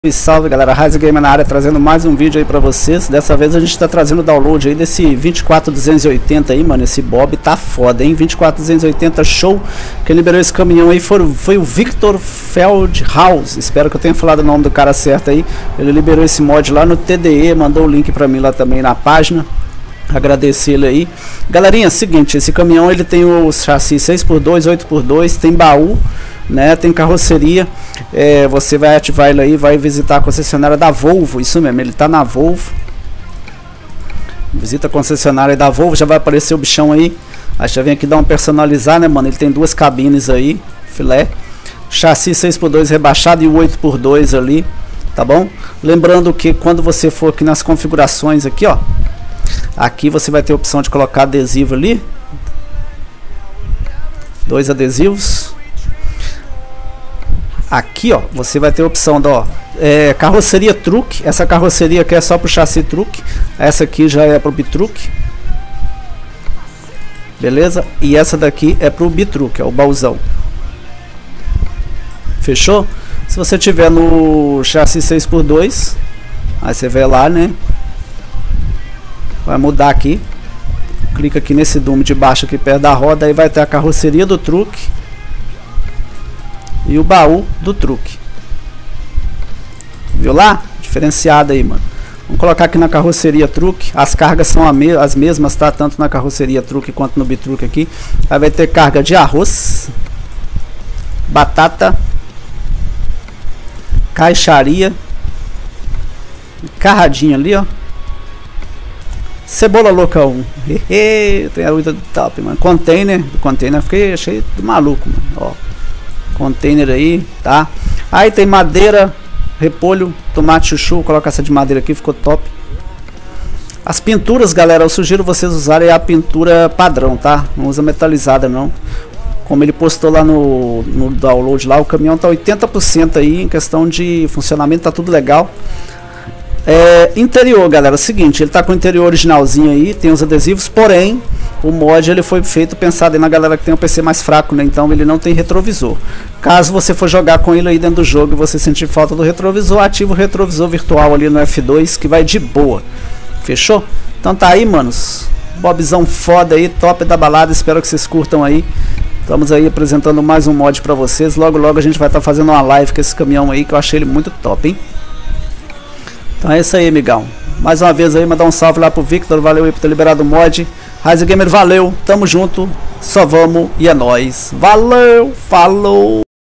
Salve galera, Rise Gamer na área, trazendo mais um vídeo aí pra vocês. Dessa vez a gente tá trazendo o download aí desse 24280 aí, mano. Esse Bob tá foda, hein? 24280 show. Quem liberou esse caminhão aí foi o Victor Feldhaus. Espero que eu tenha falado o nome do cara certo aí. Ele liberou esse mod lá no TDE, mandou o link pra mim lá também na página. Agradecer ele aí. Galerinha, seguinte, esse caminhão ele tem o chassi 6x2, 8x2, tem baú, né, tem carroceria. Você vai ativar ele aí, vai visitar a concessionária da Volvo, isso mesmo, ele tá na Volvo. Visita a concessionária da Volvo, já vai aparecer o bichão aí. Aí já vem aqui dar um personalizar, né, mano, ele tem duas cabines aí, filé. Chassi 6x2 rebaixado e o 8x2 ali, tá bom? Lembrando que quando você for aqui nas configurações aqui, ó, aqui você vai ter a opção de colocar adesivo ali, 2 adesivos. Aqui, ó, você vai ter a opção da carroceria truque. Essa carroceria aqui é só pro chassi truque. Essa aqui já é pro bitruque. Beleza? E essa daqui é pro bitruque, é o baúzão. Fechou? Se você tiver no chassi 6x2, aí você vê lá, né? Vai mudar aqui. Clica aqui nesse dume de baixo aqui perto da roda, aí vai ter a carroceria do truque e o baú do truque. Viu lá? Diferenciado aí, mano. Vamos colocar aqui na carroceria truque. As cargas são as mesmas, tá? Tanto na carroceria truque quanto no bitruque aqui. Aí vai ter carga de arroz, batata, caixaria, carradinho ali, ó. Cebola louca 1. Tem a luta top, mano. Container. Fiquei achei do maluco, mano. Ó. Container aí, tá? Aí tem madeira, repolho, tomate, chuchu. Coloca essa de madeira aqui, ficou top. As pinturas, galera, eu sugiro vocês usarem a pintura padrão, tá? Não usa metalizada, não. Como ele postou lá no download lá, o caminhão tá 80% aí em questão de funcionamento, tá tudo legal. Interior, galera, seguinte, ele tá com o interior originalzinho aí, tem os adesivos, porém o mod ele foi feito pensado aí na galera que tem um PC mais fraco, né? Então ele não tem retrovisor. Caso você for jogar com ele aí dentro do jogo e você sentir falta do retrovisor, ativa o retrovisor virtual ali no F2 que vai de boa. Fechou? Então tá aí, manos, Bobzão foda aí, top da balada, espero que vocês curtam aí. Estamos aí apresentando mais um mod pra vocês. Logo logo a gente vai estar fazendo uma live com esse caminhão aí, que eu achei ele muito top, hein? Então é isso aí, amigão. Mais uma vez aí, mandar um salve lá pro Victor. Valeu aí por ter liberado o mod. Rise Gamer, valeu. Tamo junto. Só vamos e é nóis. Valeu, falou.